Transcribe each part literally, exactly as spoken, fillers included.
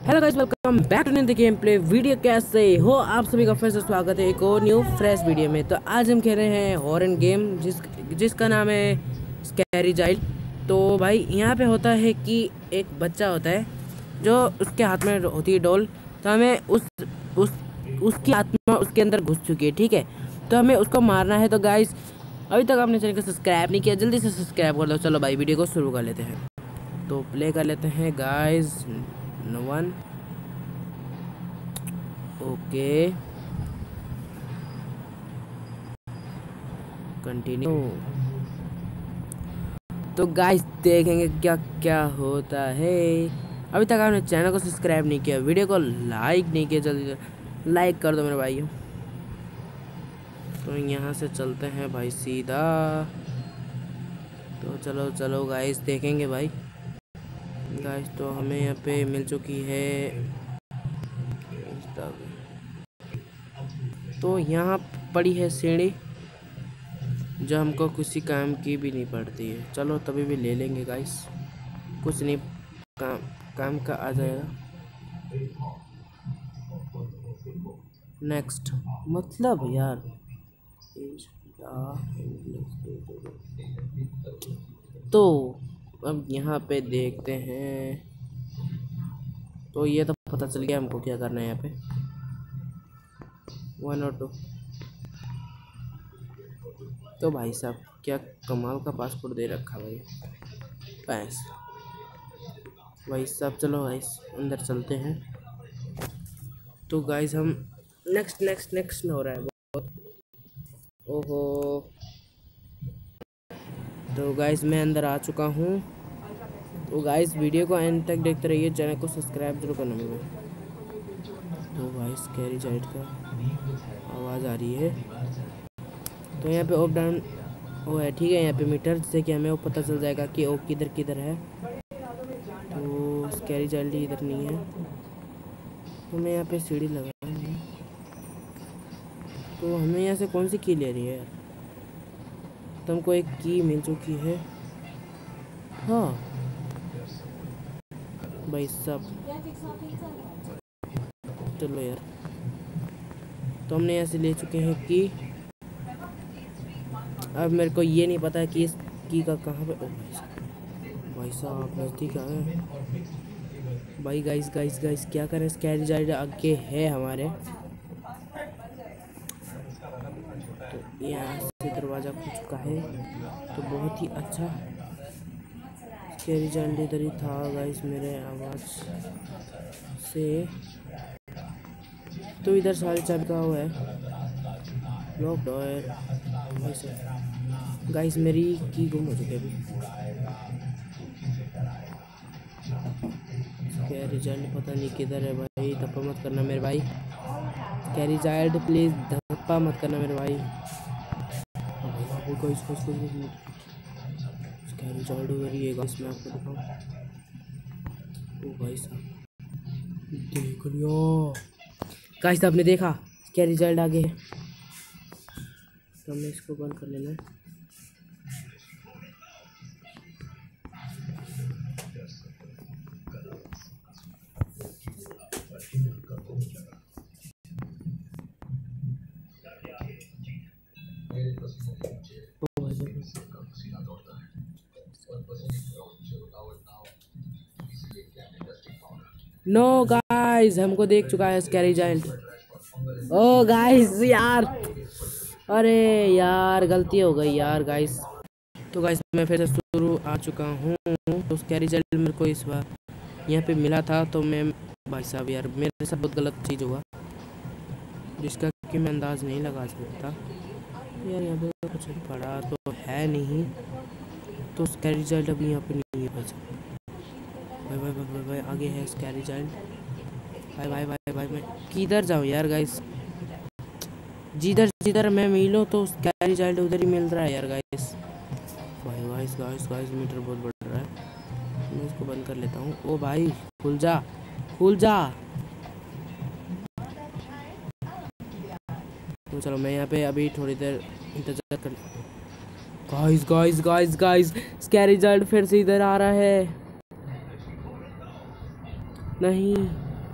Hello guys, welcome back to the game play video. कैसे हो आप सभी का फिर से स्वागत है एक और न्यू फ्रेश वीडियो में। तो आज हम खेल रहे हैं हॉरर गेम जिस जिसका नाम है स्कैरी चाइल्ड। तो भाई यहाँ पे होता है कि एक बच्चा होता है जो उसके हाथ में होती है डॉल। तो हमें उस उस उसकी आत्मा उसके अंदर घुस चुकी है, ठीक है। तो हमें उसको मारना है। तो गाइस अभी तक आपने चैनल को सब्सक्राइब नहीं किया, जल्दी से सब्सक्राइब कर दो। चलो भाई वीडियो को शुरू कर लेते हैं। तो प्ले कर लेते हैं guys. No one okay continue. तो गाइस देखेंगे क्या क्या होता है। अभी तक आपने चैनल को सब्सक्राइब नहीं किया, वीडियो को लाइक नहीं किया, जल्दी लाइक कर दो मेरे भाइयों। तो यहाँ से चलते हैं भाई सीधा। तो चलो चलो गाइस देखेंगे भाई। गाइस तो हमें यहाँ पे मिल चुकी है, तो यहाँ पड़ी है सीढ़ी जो हमको किसी काम की भी नहीं पड़ती है। चलो तभी भी ले लेंगे गाइस, कुछ नहीं काम काम का आ जाएगा। नेक्स्ट मतलब यार तो अब यहाँ पे देखते हैं। तो ये तो पता चल गया हमको क्या करना है यहाँ पे। वन और टू। तो भाई साहब क्या कमाल का पासपोर्ट दे रखा भाई पैस भाई साहब। चलो गाइस अंदर चलते हैं। तो गाइस हम नेक्स्ट नेक्स्ट नेक्स्ट हो रहा है बहुत। ओहो तो गाइस मैं अंदर आ चुका हूँ। तो गाइस वीडियो को एंड तक देखते रहिए, चैनल को सब्सक्राइब जरूर करना मेरे। तो भाई स्कैरी चाइल्ड का आवाज़ आ रही है। तो यहाँ पे अप डाउन वो है, ठीक है। यहाँ पे मीटर जिससे कि हमें वो पता चल जाएगा कि वो किधर किधर है। तो स्कैरी चाइल्ड इधर नहीं है, तो मैं यहाँ पे सीढ़ी लगा। तो हमें यहाँ से कौन सी की ले रही है यार। तो हमको एक की मिल चुकी है। हाँ भाई साहब चलो यार। तो हमने यहाँ से ले चुके हैं की। अब मेरे को ये नहीं पता है कि इस की का कहाँ पे। ओ भाई साहब नज़दीक आ गए भाई। गाइस गाइस गाइस क्या करें, स्कैरी चाइल्ड आगे है हमारे। तो यहाँ से दरवाज़ा खुल चुका है, तो बहुत ही अच्छा। स्कैरी चाइल्ड इधर ही था गाइस मेरे आवाज़ से। तो इधर सारे चाबी का हुआ है लॉक डोर। गाइस मेरी की गुम हो चुकी है अभी। स्कैरी चाइल्ड पता नहीं किधर है भाई। धप्पा मत करना मेरे भाई। स्कैरी चाइल्ड प्लीज धप्पा मत करना मेरे भाई। स्कैरी चाइल्ड उधर ही है गाइस, मैं आपको दिखाऊं। ओ भाई साहब देख लियो गाइस, आपने देखा स्कैरी चाइल्ड आगे है। तो हमें इसको बंद कर लेना है। नो गाइस हमको देख चुका है स्कैरी चाइल्ड। ओ गाइस यार, अरे यार गलती हो गई यार गाइस। तो गाइस मैं फिर से शुरू आ चुका हूँ। तो स्कैरी चाइल्ड मेरे को इस बार यहाँ पे मिला था। तो मैं भाई साहब यार मेरे साथ बहुत गलत चीज़ हुआ जिसका कि मैं अंदाज़ नहीं लगा सकता यार। यहाँ पे कुछ पड़ा तो है नहीं। तो स्कैरी चाइल्ड अभी यहाँ पे नहीं है बस। भाई भाई भाई भाई आगे है स्कैरी चाइल्ड। भाई भाई भाई भाई मैं किधर जाऊँ यार गाइस। जिधर जिधर मैं मिलूँ तो स्कैरी चाइल्ड उधर ही मिल रहा है यार गाइस। भाई गाइस गाइस गाइस मीटर बहुत बढ़ रहा है। मैं इसको बंद कर लेता हूँ। ओ भाई खुल जा खुल जा। तो चलो मैं यहाँ पे अभी थोड़ी देर इंतजार कर। Guys guys guys guys scary child फिर से इधर आ रहा है। नहीं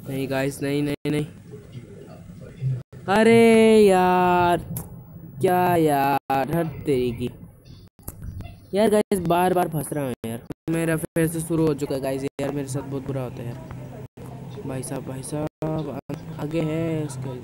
नहीं गाइस, नहीं नहीं नहीं। अरे यार, क्या यार, हद तेरी की। यार गाइस बार बार फंस रहा हूँ यार। मेरा फिर से शुरू हो चुका है गाइस। यार मेरे साथ बहुत बुरा होता है यार। भाई साहब भाई साहब, आगे है इसके।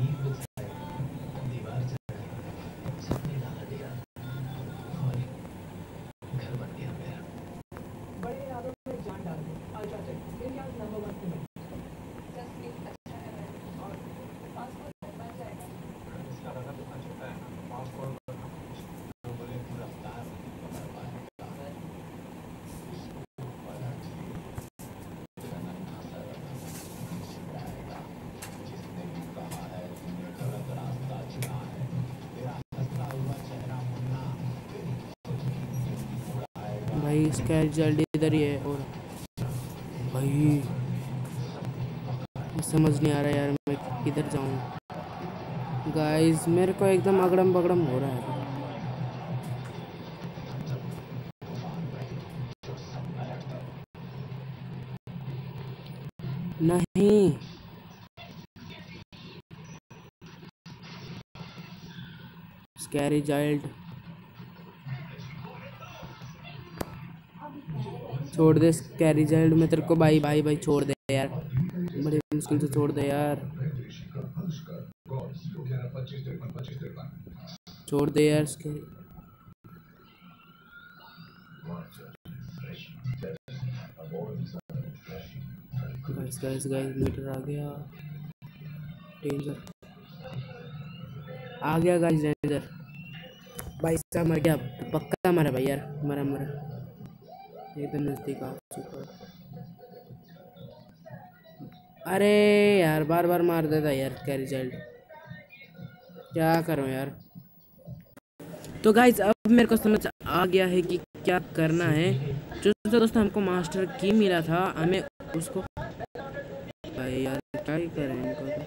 भाई इसका रिजल्ट इधर ही है। और भाई समझ नहीं आ रहा यार मैं किधर जाऊँ। गाइस मेरे को एकदम अगड़म बगड़म हो रहा है। नहीं स्कैरी चाइल्ड, छोड़ दे स्कैरी चाइल्ड। मैं तेरे को भाई भाई भाई छोड़ दे यार, बड़ी मुश्किल से छोड़ दे यार, छोड़ दे यार scary. Guys guys guys meter आ गया, डेंजर आ गया गाइस, डेंजर। भाई साहब मर गया, पक्का मरा भाई यार, मरा मरा एकदम नजदीक आ चुका। अरे यार बार बार मार देता यार कैरी चाइल्ड, क्या करूं यार। तो गाइस अब मेरे को समझ आ गया है कि क्या करना है। जो दोस्तों हमको मास्टर की मिला था, हमें उसको भाई यार क्या ही करें इनको।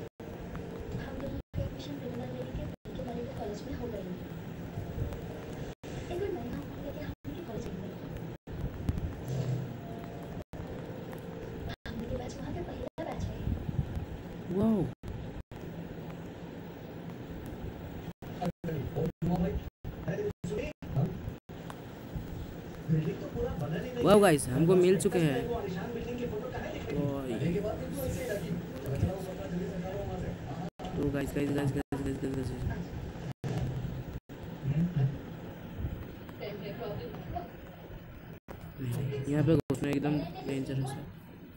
वाओ वाओ गाइस हमको मिल चुके हैं। तो guys guys guys guys guys guys यहाँ पे घुसना एकदम डेंजरस है।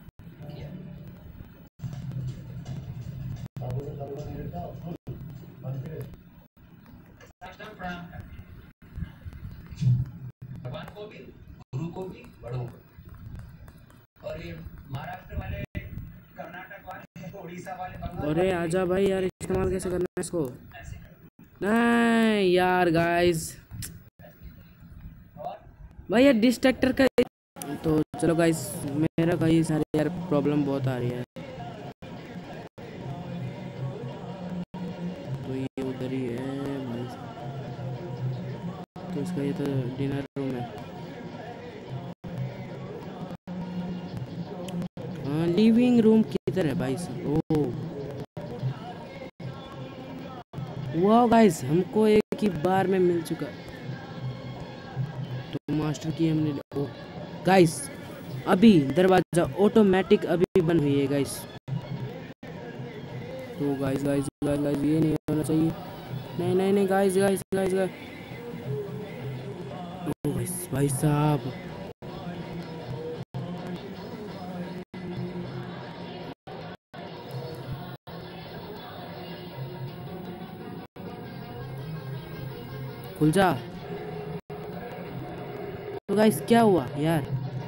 भगवान को भी, गुरु को भी, बड़ों को। और ये महाराष्ट्र वाले, कर्नाटक वाले, उड़ीसा वाले, अरे आजा भाई यार, इस्तेमाल कैसे करना है इसको। नहीं यार गाइस, भाई यार डिस्ट्रैक्टर का। तो चलो गाइस, मेरा कई सारे यार प्रॉब्लम बहुत आ रही है। तो ये उधर ही है भाई, तो इसका ये तो डिनर रूम है। हाँ लिविंग रूम किधर है भाई साहब। ओह वाह गाइस हमको एक ही बार में मिल चुका। तो मास्टर की हमने, ओ गाइस अभी दरवाजा ऑटोमेटिक अभी बंद हुई है गाइस। तो गाइस गाइस गाइस गाइस ये नहीं होना चाहिए। नहीं नहीं नहीं guys guys guys guys oh guys भाई साहब, खुल जा। तो गाइस क्या हुआ यार।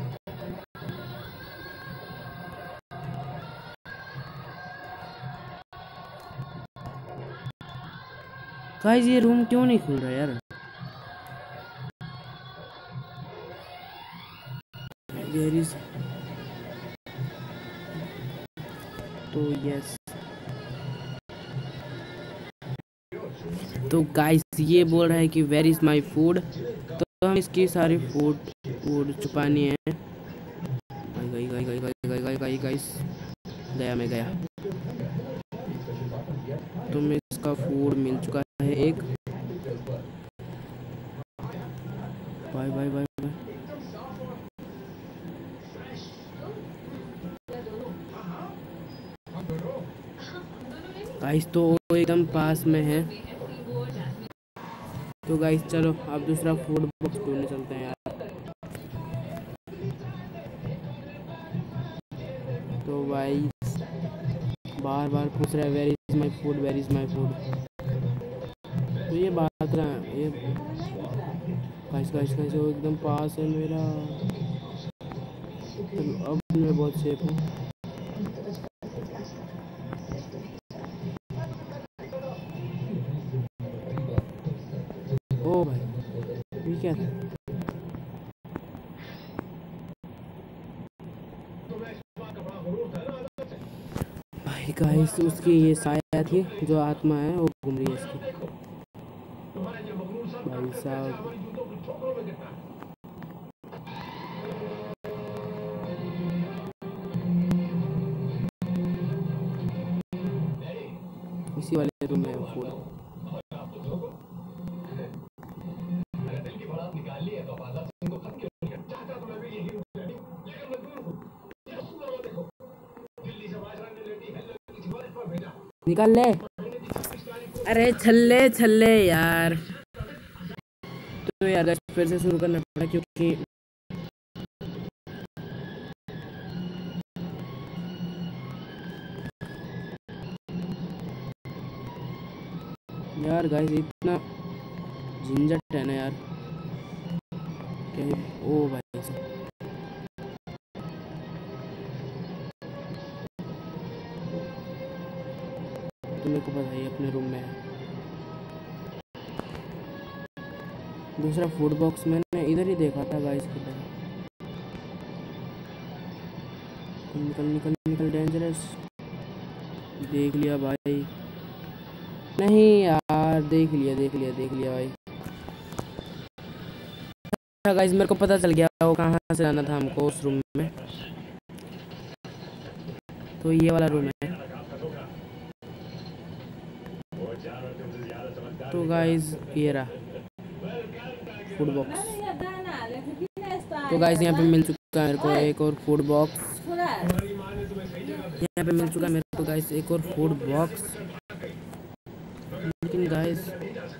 गाइस ये रूम क्यों नहीं खुल रहा यार। There is... तो यस, तो गाइस ये बोल रहा है कि वेर इज माई फूड। तो हम इसकी सारी फूड फूड छुपानी है। Guys guys guys guys guys गया मैं गया। तो मैं इसका फूड मिल चुका है एक। Bye bye bye bye. Guys तो वो एकदम पास में है। तो गाइस चलो अब दूसरा फूड बॉक्स ढूंढने चलते हैं यार। तो भाई बार बार पूछ रहा है where is my food, where is my food. तो ये बात रहा है ये गाइस गाइस गाइस वो एकदम पास है मेरा। तो अब मैं बहुत सेफ हूँ। ओ भाई ये क्या था? भाई गाइस उसकी ये साया थी, जो आत्मा है वो घूम रही है इसकी। भाई साहब इसी वाले रूम में फूड। निकाल ले। अरे छल्ले छल्ले यार। तो यार फिर से शुरू करना पड़ा क्योंकि यार गाइस इतना झंझट है ना यार। क्या ओ भाई तो मेरे को पता है अपने रूम में है। दूसरा फूड बॉक्स मैंने इधर ही देखा था गाइस की तरह। निकल निकल निकल डेंजरस। देख लिया भाई। नहीं यार देख लिया देख लिया देख लिया भाई। गाइस मेरे को पता चल गया वो कहाँ से आना था हमको उस रूम में। तो ये वाला रूम है। तो गाइस ये रहा फूड बॉक्स। तो गाइस यहाँ पे मिल चुका है मेरे को एक और फूड बॉक्स। यहाँ पे मिल चुका है मेरे को गाइस एक और फूड बॉक्स। लेकिन गाइस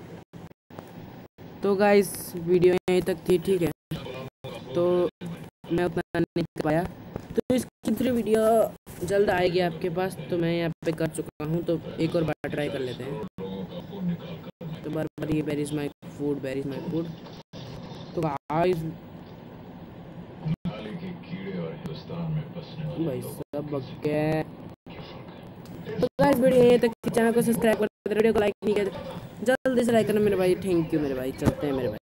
तो गाइस वीडियो यहीं तक थी, ठीक है। तो मैं उतना नहीं कर पाया, तो इसकी दूसरी वीडियो जल्द आएगी आपके पास। तो मैं यहाँ पे कर चुका हूँ, तो एक और बार ट्राई कर लेते हैं। तो बार बार ये where is my food, where is my food. तो गाइस भाई सब बक्के। तो गाइस वीडियो ये तक, चैनल को सब्सक्राइब कर, वीडियो को लाइक नहीं किया जल्दी से लाइक करना मेरे भाई। थैंक यू मेरे भाई, चलते हैं मेरे भाई।